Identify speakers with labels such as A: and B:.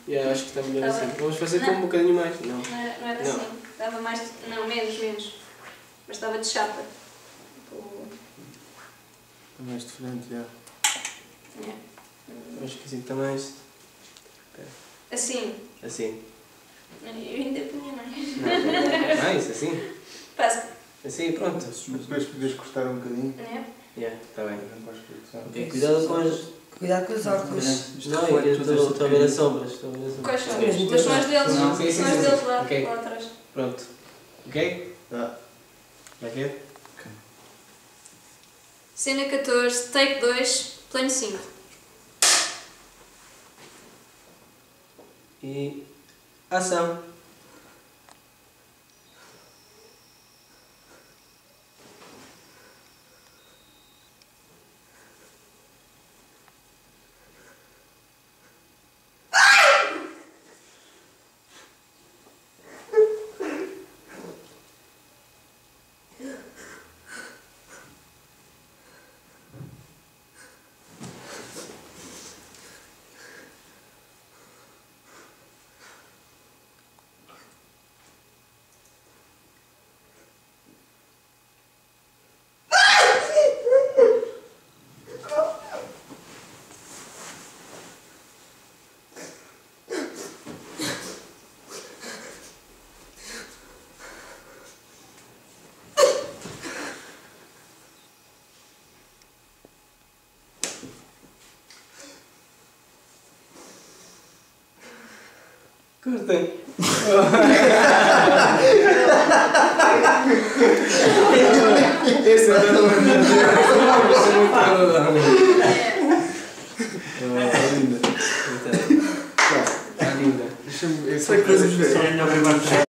A: Yeah, acho que está melhor
B: Tá
A: assim.
B: bem.
A: Vamos fazer
B: Não.
A: com um bocadinho mais. Não.
B: Não era
A: Não.
B: assim. Estava mais. Não, menos. Mas estava de chapa.
A: É mais diferente, já.
B: É.
A: Acho que assim está mais.
B: Assim.
A: Assim.
B: Eu ainda punha mais.
A: Não, mais, assim.
B: Passa.
A: Assim, pronto.
C: Depois podes cortar um bocadinho.
B: É.
A: Yeah, está bem.
C: Ok.
A: Cuidado com as.
D: Cuidado com os óculos.
A: Não, eu estou a ver as sombras.
B: Quais são?
D: Mesmo
B: Mas são as deles.
A: Não,
B: São
A: sim,
B: as deles lá,
A: Ok.
B: lá atrás.
A: Pronto. Ok? Tá. Já quer?
B: Cena 14, take 2, plano 5.
A: E. Ação. Cortem. Esse é o linda. Linda.
C: Deixa-me. Essa coisa.